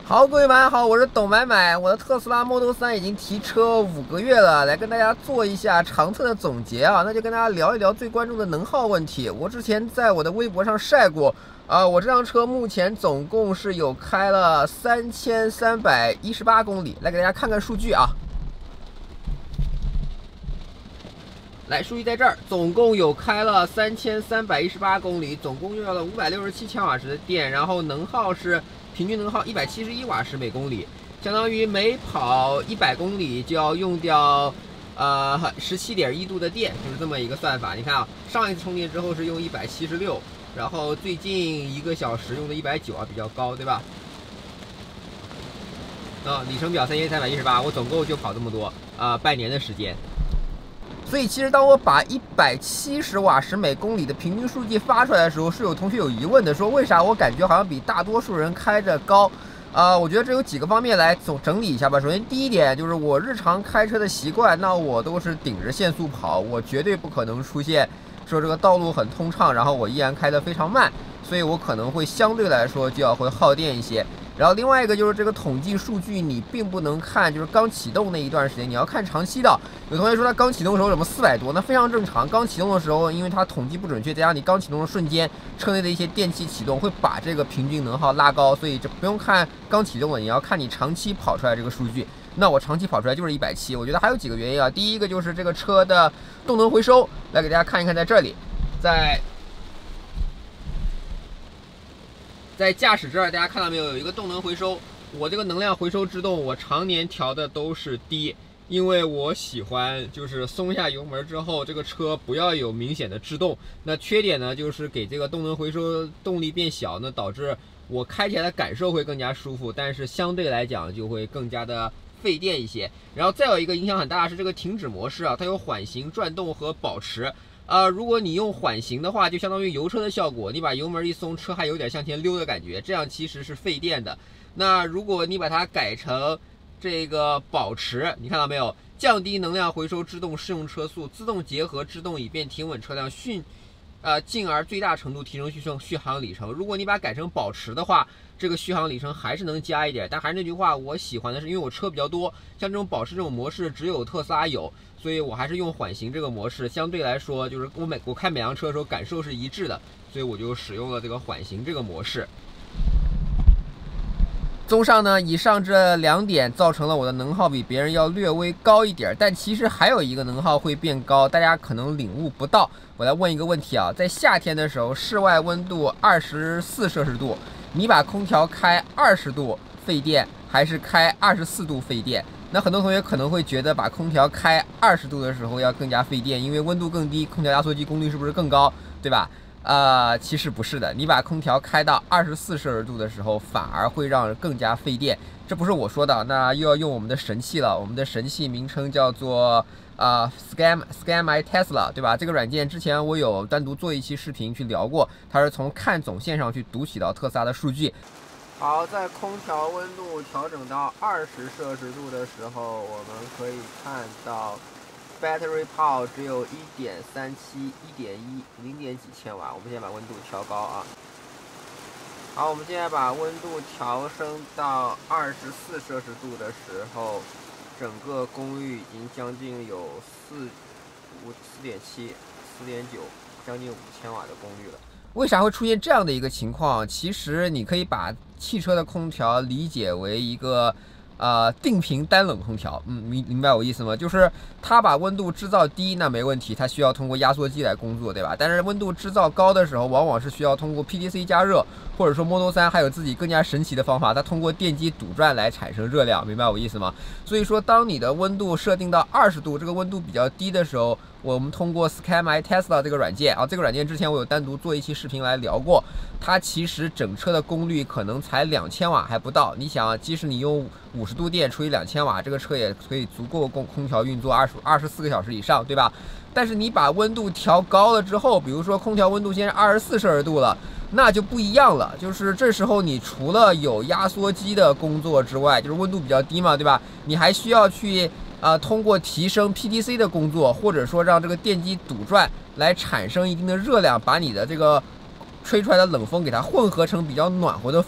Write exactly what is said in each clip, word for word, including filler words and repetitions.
好，各位晚上好，我是董买买。我的特斯拉 Model 三已经提车五个月了，来跟大家做一下长测的总结啊。那就跟大家聊一聊最关注的能耗问题。我之前在我的微博上晒过啊，我这辆车目前总共是有开了三千三百一十八公里，来给大家看看数据啊。来，数据在这儿，总共有开了三千三百一十八公里，总共用到了五百六十七千瓦时的电，然后能耗是平均能耗一百七十一瓦时每公里，相当于每跑一百公里就要用掉呃十七点一度的电，就是这么一个算法。你看啊，上一次充电之后是用一百七十六，然后最近一个小时用的一百九啊，比较高，对吧？啊，里程表三千三百一十八，我总共就跑这么多啊、呃，半年的时间。所以其实当我把一百七十瓦时每公里的平均数据发出来的时候，是有同学有疑问的，说为啥我感觉好像比大多数人开着高？啊、呃，我觉得这有几个方面来总整理一下吧。首先第一点就是我日常开车的习惯，那我都是顶着限速跑，我绝对不可能出现说这个道路很通畅，然后我依然开得非常慢，所以我可能会相对来说就要会耗电一些。然后另外一个就是这个统计数据，你并不能看就是刚启动那一段时间，你要看长期的。有同学说他刚启动的时候怎么四百多，那非常正常。刚启动的时候，因为它统计不准确，加上你刚启动的瞬间，车内的一些电器启动会把这个平均能耗拉高，所以这不用看刚启动的，你要看你长期跑出来这个数据。那我长期跑出来就是一百七，我觉得还有几个原因啊。第一个就是这个车的动能回收，来给大家看一看，在这里，在。在驾驶这儿，大家看到没有？有一个动能回收。我这个能量回收制动，我常年调的都是低，因为我喜欢就是松下油门之后，这个车不要有明显的制动。那缺点呢，就是给这个动能回收动力变小，那导致我开起来的感受会更加舒服，但是相对来讲就会更加的费电一些。然后再有一个影响很大的是这个停止模式啊，它有缓行、转动和保持。呃，如果你用缓行的话，就相当于油车的效果，你把油门一松，车还有点向前溜的感觉，这样其实是费电的。那如果你把它改成这个保持，你看到没有？降低能量回收制动适用车速，自动结合制动以便停稳车辆，迅呃进而最大程度提升续航续航里程。如果你把它改成保持的话，这个续航里程还是能加一点，但还是那句话，我喜欢的是因为我车比较多，像这种保持这种模式只有特斯拉有。所以我还是用缓行这个模式，相对来说就是我每我开每辆车的时候感受是一致的，所以我就使用了这个缓行这个模式。综上呢，以上这两点造成了我的能耗比别人要略微高一点，但其实还有一个能耗会变高，大家可能领悟不到。我来问一个问题啊，在夏天的时候，室外温度二十四摄氏度，你把空调开二十度费电，还是开二十四度费电？那很多同学可能会觉得把空调开二十度的时候要更加费电，因为温度更低，空调压缩机功率是不是更高，对吧？呃，其实不是的，你把空调开到二十四摄氏度的时候，反而会让更加费电。这不是我说的，那又要用我们的神器了。我们的神器名称叫做呃 Scan Scan My Tesla， 对吧？这个软件之前我有单独做一期视频去聊过，它是从看总线上去读取到特斯拉的数据。好，在空调温度调整到二十摄氏度的时候，我们可以看到 battery power 只有 一点三七、一点一、零点几千瓦。我们现在把温度调高啊。好，我们现在把温度调升到二十四摄氏度的时候，整个功率已经将近有四五四点七、四点九，将近五千瓦的功率了。为啥会出现这样的一个情况？其实你可以把汽车的空调理解为一个呃定频单冷空调，嗯，明明白我意思吗？就是它把温度制造低，那没问题，它需要通过压缩机来工作，对吧？但是温度制造高的时候，往往是需要通过 P T C 加热，或者说 Model 三还有自己更加神奇的方法，它通过电机堵转来产生热量，明白我意思吗？所以说，当你的温度设定到二十度，这个温度比较低的时候，我们通过 Scan My Tesla 这个软件啊，这个软件之前我有单独做一期视频来聊过，它其实整车的功率可能才两千瓦还不到。你想啊，即使你用五十度电除以两千瓦，这个车也可以足够供空调运作二十二十四个小时以上，对吧？但是你把温度调高了之后，比如说空调温度现在二十四摄氏度了，那就不一样了。就是这时候你除了有压缩机的工作之外，就是温度比较低嘛，对吧？你还需要去呃通过提升 P T C 的工作，或者说让这个电机堵转来产生一定的热量，把你的这个吹出来的冷风给它混合成比较暖和的风。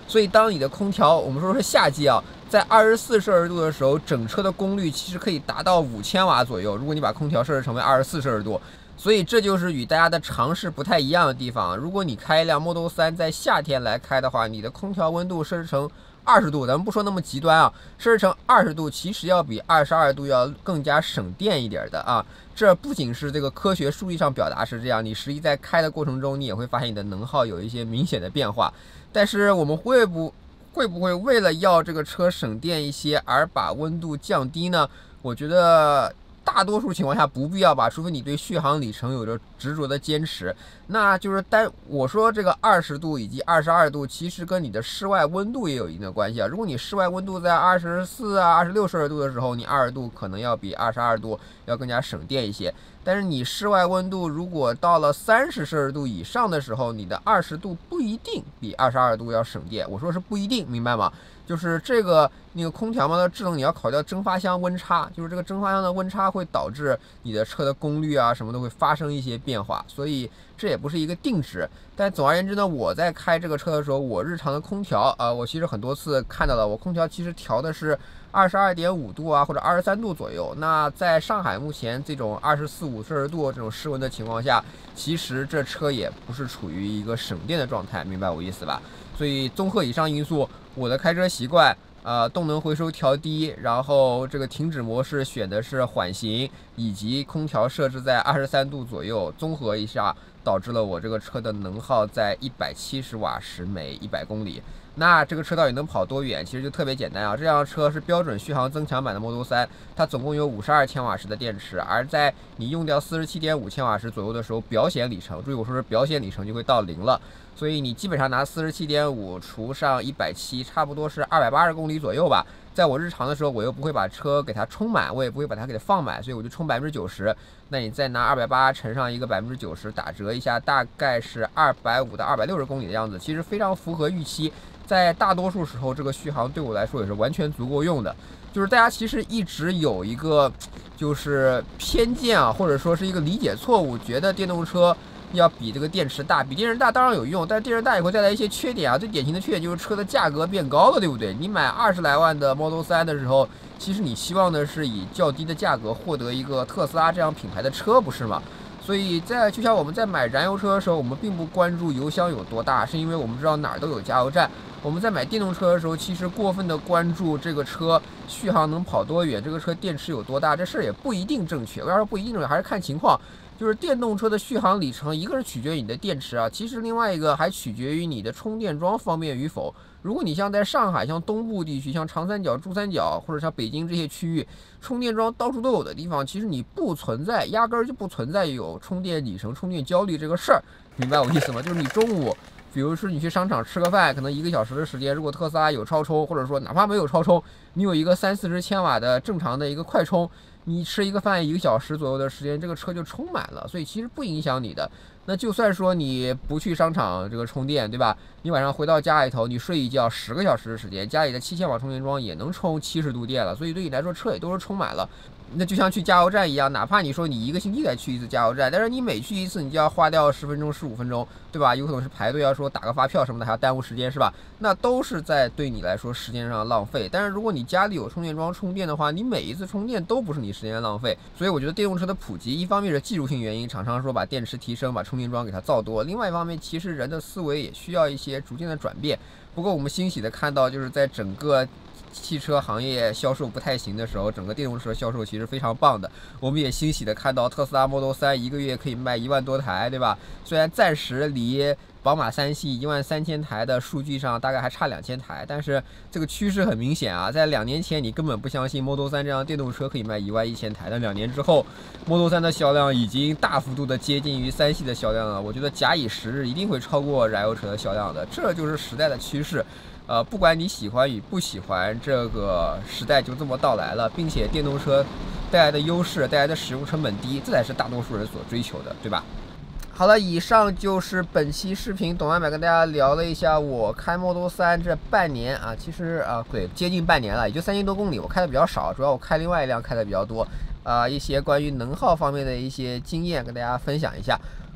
所以当你的空调，我们说是夏季啊，在二十四摄氏度的时候，整车的功率其实可以达到五千瓦左右。如果你把空调设置成为二十四摄氏度，所以这就是与大家的常识不太一样的地方。如果你开一辆 Model 三在夏天来开的话，你的空调温度设置成二十度，咱们不说那么极端啊，设置成二十度，其实要比二十二度要更加省电一点的啊。这不仅是这个科学数据上表达是这样，你实际在开的过程中，你也会发现你的能耗有一些明显的变化。但是我们会不会不会为了要这个车省电一些而把温度降低呢？我觉得大多数情况下不必要吧，除非你对续航里程有着执着的坚持。那就是单我说这个二十度以及二十二度，其实跟你的室外温度也有一定的关系啊。如果你室外温度在二十四啊、二十六摄氏度的时候，你二十度可能要比二十二度要更加省电一些。但是你室外温度如果到了三十摄氏度以上的时候，你的二十度不一定比二十二度要省电。我说是不一定，明白吗？就是这个那个空调嘛的制冷，你要考虑到蒸发箱温差，就是这个蒸发箱的温差会导致你的车的功率啊什么都会发生一些变化，所以这也不是一个定值。但总而言之呢，我在开这个车的时候，我日常的空调啊、呃，我其实很多次看到了，我空调其实调的是二十二点五度啊，或者二十三度左右。那在上海目前这种二十四五摄氏度这种室温的情况下，其实这车也不是处于一个省电的状态，明白我意思吧？所以综合以上因素，我的开车习惯，呃，动能回收调低，然后这个停止模式选的是缓行，以及空调设置在二十三度左右，综合一下，导致了我这个车的能耗在一百七十瓦时每一百公里。那这个车到底能跑多远？其实就特别简单啊，这辆车是标准续航增强版的 Model 三，它总共有五十二千瓦时的电池，而在你用掉四十七点五千瓦时左右的时候，表显里程，注意我说是表显里程就会到零了。所以你基本上拿四十七点五除上一百七，差不多是二百八十公里左右吧。在我日常的时候，我又不会把车给它充满，我也不会把它给它放满，所以我就充百分之九十。那你再拿二百八乘上一个百分之九十，打折一下，大概是二百五到二百六十公里的样子，其实非常符合预期。在大多数时候，这个续航对我来说也是完全足够用的。就是大家其实一直有一个就是偏见啊，或者说是一个理解错误，觉得电动车要比这个电池大，比电池大当然有用，但是电池大也会带来一些缺点啊。最典型的缺点就是车的价格变高了，对不对？你买二十来万的 Model 三的时候，其实你希望的是以较低的价格获得一个特斯拉这样品牌的车，不是吗？所以在就像我们在买燃油车的时候，我们并不关注油箱有多大，是因为我们知道哪儿都有加油站。我们在买电动车的时候，其实过分的关注这个车续航能跑多远，这个车电池有多大，这事儿也不一定正确。为啥说不一定正确？还是看情况。就是电动车的续航里程，一个是取决于你的电池啊，其实另外一个还取决于你的充电桩方便与否。如果你像在上海、像东部地区、像长三角、珠三角或者像北京这些区域，充电桩到处都有的地方，其实你不存在，压根儿就不存在有充电里程、充电焦虑这个事儿，明白我意思吗？就是你中午，比如说你去商场吃个饭，可能一个小时的时间，如果特斯拉有超充，或者说哪怕没有超充，你有一个三四十千瓦的正常的一个快充，你吃一个饭一个小时左右的时间，这个车就充满了，所以其实不影响你的。那就算说你不去商场这个充电，对吧？你晚上回到家里头，你睡一觉十个小时的时间，家里的七千瓦充电桩也能充七十度电了，所以对你来说车也都是充满了。那就像去加油站一样，哪怕你说你一个星期才去一次加油站，但是你每去一次你就要花掉十分钟、十五分钟，对吧？有可能是排队，要说打个发票什么的，还要耽误时间，是吧？那都是在对你来说时间上浪费。但是如果你家里有充电桩充电的话，你每一次充电都不是你时间浪费。所以我觉得电动车的普及，一方面是技术性原因，厂商说把电池提升，把充电桩给它造多；另外一方面，其实人的思维也需要一些逐渐的转变。不过我们欣喜的看到，就是在整个汽车行业销售不太行的时候，整个电动车销售其实非常棒的。我们也欣喜的看到特斯拉 Model 三一个月可以卖一万多台，对吧？虽然暂时离宝马三系一万三千台的数据上大概还差两千台，但是这个趋势很明显啊。在两年前你根本不相信 Model 三这样电动车可以卖一万一千台，但两年之后 Model 三的销量已经大幅度的接近于三系的销量了。我觉得假以时日一定会超过燃油车的销量的，这就是时代的趋势。呃，不管你喜欢与不喜欢，这个时代就这么到来了，并且电动车带来的优势，带来的使用成本低，这才是大多数人所追求的，对吧？好了，以上就是本期视频，董外买跟大家聊了一下我开 Model 三这半年啊，其实啊对，接近半年了，也就三千多公里，我开的比较少，主要我开另外一辆开的比较多，啊、呃，一些关于能耗方面的一些经验跟大家分享一下。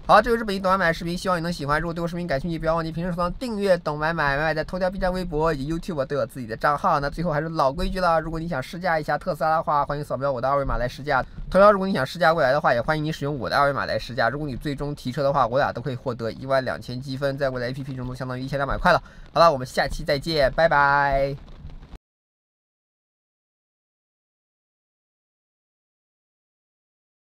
好，这就是本期懂买买视频，希望你能喜欢。如果对我视频感兴趣，不要忘记平时收藏、订阅懂买买买买，在头条、B 站、微博以及 YouTube 都有自己的账号。那最后还是老规矩了，如果你想试驾一下特斯拉的话，欢迎扫描我的二维码来试驾。同样，如果你想试驾未来的话，也欢迎你使用我的二维码来试驾。如果你最终提车的话，我俩都可以获得一万两千积分，在未来 A P P 中都相当于一千两百块了。好了，我们下期再见，拜拜。